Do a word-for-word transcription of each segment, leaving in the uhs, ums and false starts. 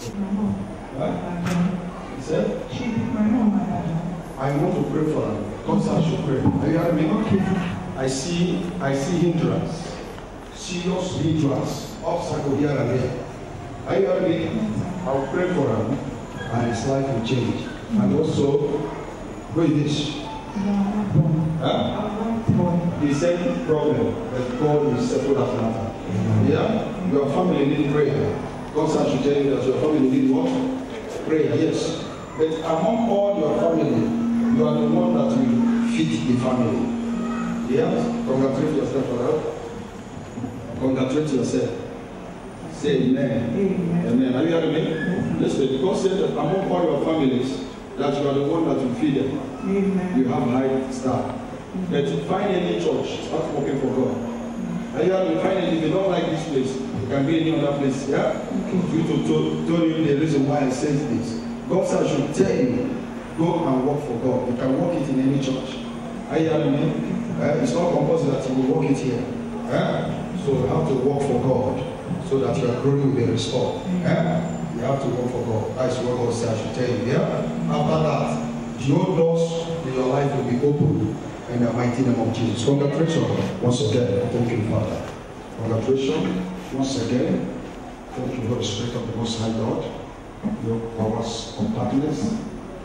Huh? He said? She is my mom, my dad. I want to pray for her. God said I should pray. Are you hearing me? Okay. I see, I see hindrance. Serious hindrance. Obstacle here and there. Are you hearing me? I will pray for her. And his life will change. Mm-hmm. And also, who is this? Huh? The same problem that God will settle that matter. Mm-hmm. Yeah? Your family need prayer. God said I should tell you that your family need what? Prayer, yes. But among all your family, you are the one that will feed the family. Yes? Congratulate yourself for that. Congratulate yourself. Say amen. Amen. Amen. Are you hearing me? Yes. Listen, God said that among all your families, that you are the one that will feed them. Amen. You have high star. Mm-hmm. But find any church, start working for God. Mm-hmm. Are you hearing me? Find it. If you don't like this place, you can be any other place. Yeah? Okay. For you to tell you the reason why I said this. God said I should tell you, go and work for God. You can work it in any church. Are you hearing me? Uh, it's not compulsory that you will work it here. Uh, so you have to work for God so that your glory will be restored. Uh, you have to work for God. That's what God said I should tell you. Yeah? After that, the old doors in your life will be opened in the mighty name of Jesus. Congratulations once again. Thank you, Father. Congratulations once again. Thank you, Holy Spirit of the Most High God. Your powers of darkness.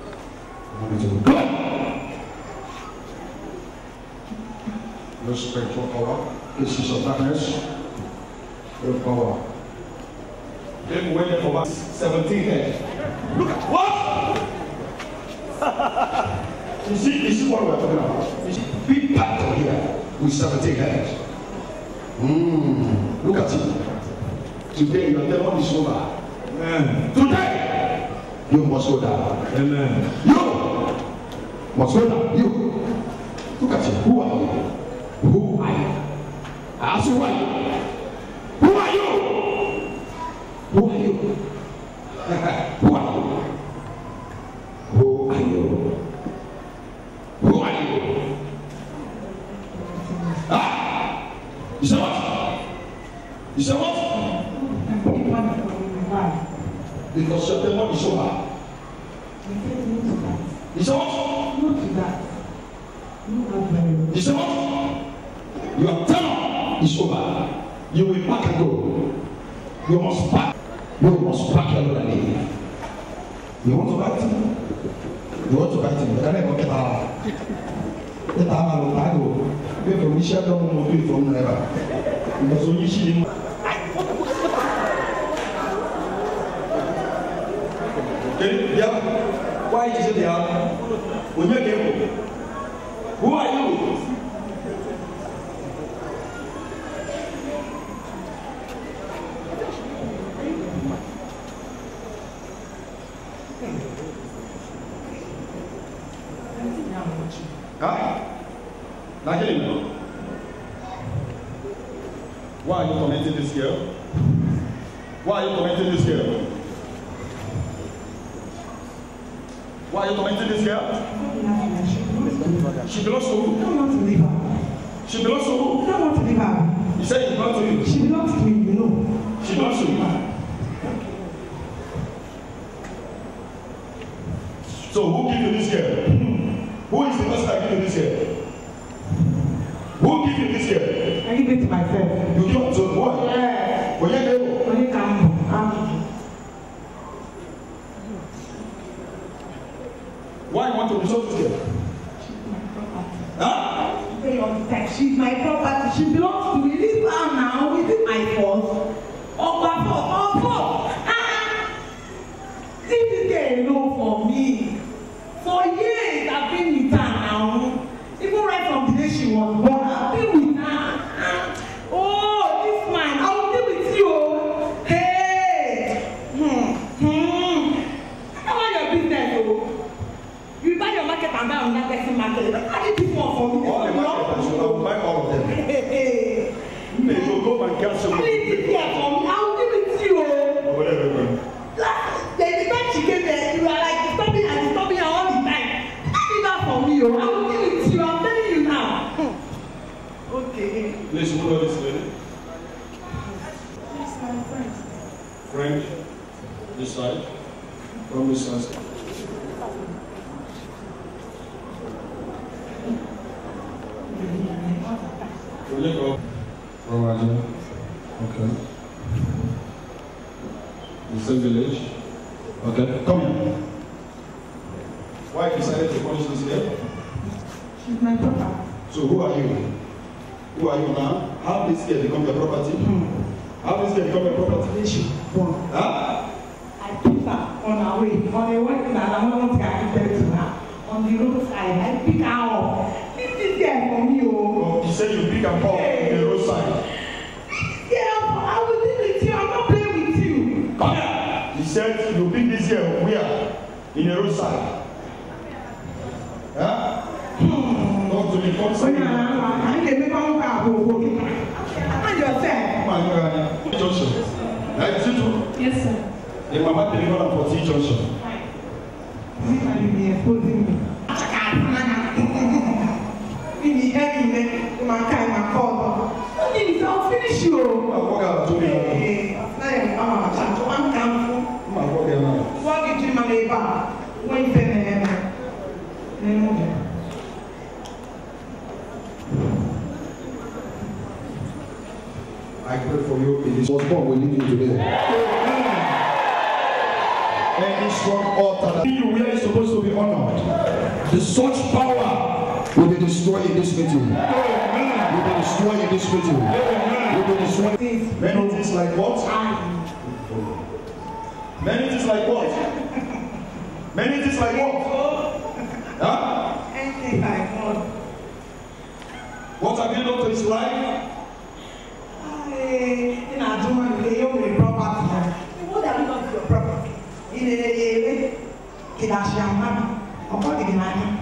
Your spiritual power, pieces of darkness, your power. Then we went there for about seventeen heads. Look at what? You see, this is what we're talking about. You see, big battle here with seventeen heads. Mm. Look at it. Today your devil is over. Amen. Today, you must go down. Amen. You must go down. You. Look at it. Who are you? Who are you? I ask you who are you? Who are you? Who are you? Who are you? Who are you? Who are you? Ah! You say what? You say what? Because your demon is over. You say what? Not to that. You say what? Your demon is over. You will pack and go. You must pack. You must pack and leave. You want to fight him? You want to fight him? Can I go get out? Get out of the go. Pay for Michelle, don't want to do it from never. Because when you see him. Yeah. Why is it there? When you came, who are you? Huh? Nigeria. Why are you tormenting this girl? Why are you tormenting this girl? Why are you tormenting this girl? She belongs to who? I don't want to leave her. She belongs to who? I don't want to leave her. You said she belongs to you? She belongs to me, you know. She belongs to you. So who gave you this girl? Who is the person that gave you this girl? Who gave you this girl? I give it to myself. You give it to what? Yeah. When you gave it? When you come, why you want to resort this girl? Huh? She's my property. She belongs to me. Leave her now. Is it my fault? Oh, my fault. Oh, fault. Ah! Leave this girl alone for me. For years I've been with her now. Even right from the day she was born, I've been with her. Ah. Oh, this man, I will be with you. Hey! Hmm. Hmm. I don't want your business, oh. You buy your market and buy another person market. I did this one for me. All the market, I will buy all of them. Hey. May you go and get some. I did this here for me. I will be with you, oh. Whatever. The time she came there, you are like disturbing and disturbing her all the time. Leave her for me, oh. I will be with you. I'm telling you now. Okay. Please, who know this lady? She's my friend. Friend? This side. From this side. Will you go? Okay. The same village. Okay. Come here. Why decided to punish this girl? She's my daughter. So who are you? Who are you now? How did this girl become your property? Hmm. How did this girl become your property? She was born. Huh? I picked her on our way. On the way that I want to get to her. On the roadside, I pick her up. Leave this girl for me, oh. Oh, you said you pick and pop Hey. on the roadside. Yeah, I will deal with you. I'm not playing with you. Come here. He said you pick this girl where? In the roadside. Huh? Hmm. Talk to me. Come So to now, me. I need to make one car go go. And yourself. Come on, you are Junction. Right, is it true? Yes, sir. The mama delivered on fourteen Junction. This man will be exposing me. Finish everything. The man can't even call. I'll finish you. I'll walk out to me. Hey, I'm a child. I'm coming. Come on, walk there now. What did you manage about? When you say, I pray for you in this gospel will lead you today. Any strong altar that you where is supposed to be honored, the such power will be destroyed in this meeting. Will be destroyed in this meeting. Will be destroyed. Many things like what? Many things like what? Many things like what? Huh? anything like what? What have you done to his life? In a German, they own a property. What have you done to your property? In a Kidasham, or what did you imagine?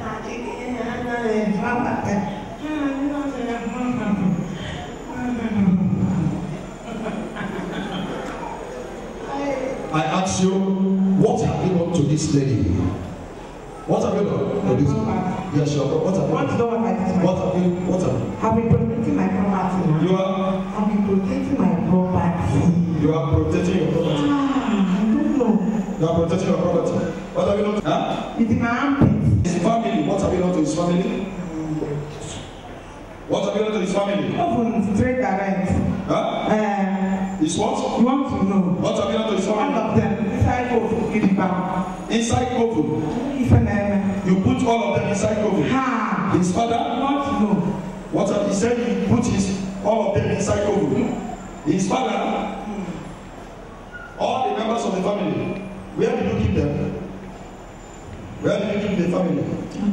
I ask you, what have you done to this lady? What have you done to this lady? Yes, sure. What have you What's done? the one like this? What have you? What have you? I've been protecting my property now. You are. I've been protecting my property. You are protecting your property. Ah, I don't know. You are protecting your property. What have you done? Huh? It's in my armpit. His family. What have you done to his family? What have you done to his family? Often straight direct. Huh? Uh, His what? you want to know? What have you done to his All family? of them inside of Gidiba. Inside Kovu. If an uh, You put all of them inside Kovu. ha, His you father. want to know? What have he said? He put his all of them inside Kovu. His father. All the members of the family. Where did you keep them? Where did you keep the family?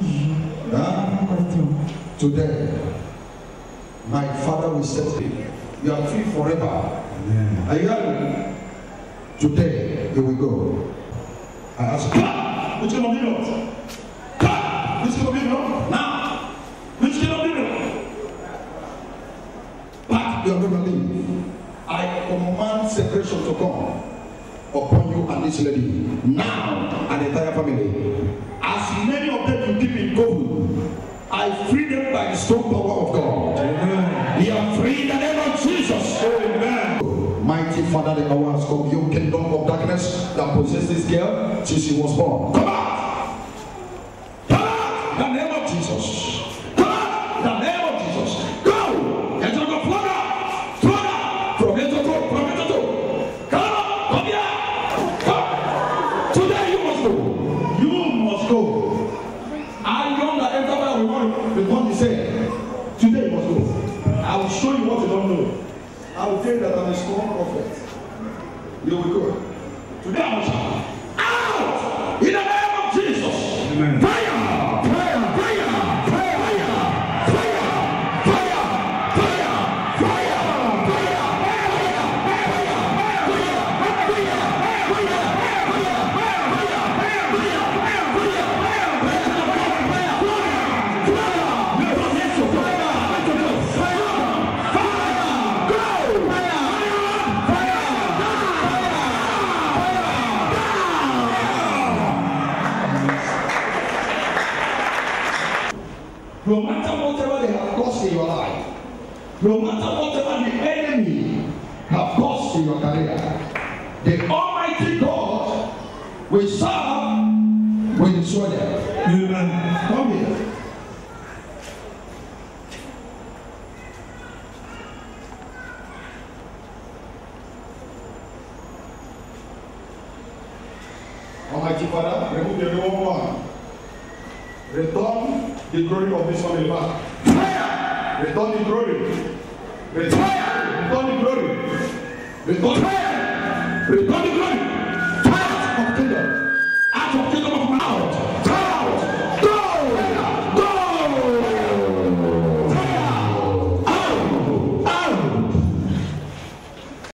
Huh? Today, my father will set you. You are free forever. Yeah. Are you hearing? Today, here we go. I ask you, which kind of video? Cut! Which kind of video? Now! Which kind of video? But you are going to leave. I command separation to come upon you and this lady. Now, and the entire family. As many of them you keep in covenant, I free them by the strong power of God. Amen. You are free in the name of Jesus. Amen. Mighty Father, the hour has come. You kingdom of darkness that possesses this girl since she was born. Come out! Come out! In the name of Jesus. Come out! In the name of Jesus. Go! Get on the floor now! Floor now! From here to go! From here to go! Come on! Come here! Come! Today you must go. You must go. I don't know everybody we want to want to say. Today you must go. I will show you what you don't know. I will tell you that I'm a strong prophet. You will go. Today I will shout. Out! In the name of Jesus. Amen. Fire! Fire! Fire! Fire! Fire! Fire! Fire! Fire! No matter whatever they have caused in your life, no matter whatever the enemy have caused in your career, the Almighty mighty God we serve will destroy them. Amen. Come here. Almighty Father, remove the evil one. Return the glory of this family back. Fire! Return the glory. Return, return the glory. Return fire! Return the glory.